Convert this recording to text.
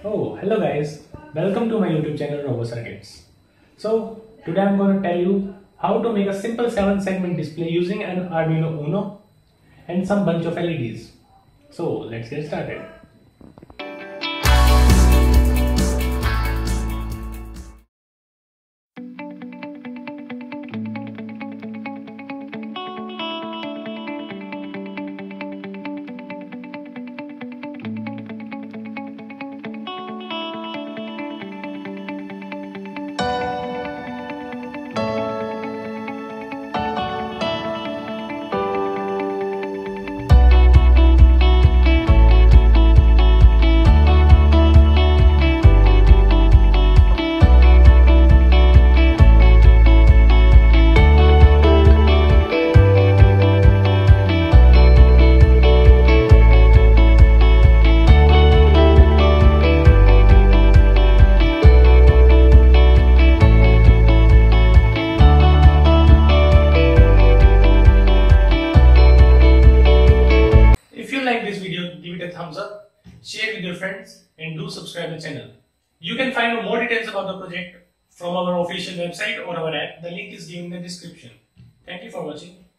Oh, hello guys. Welcome to my YouTube channel Robo Circuits. So, today I'm going to tell you how to make a simple 7-segment display using an Arduino Uno and some bunch of LEDs. So, let's get started. If you like this video, give it a thumbs up, share with your friends and do subscribe the channel. You can find more details about the project from our official website or our app. The link is given in the description. Thank you for watching.